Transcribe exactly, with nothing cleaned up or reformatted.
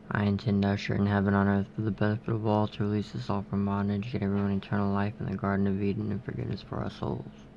I intend to usher in heaven on earth for the benefit of all, to release us all from bondage, get everyone eternal life in the Garden of Eden and forgiveness for our souls.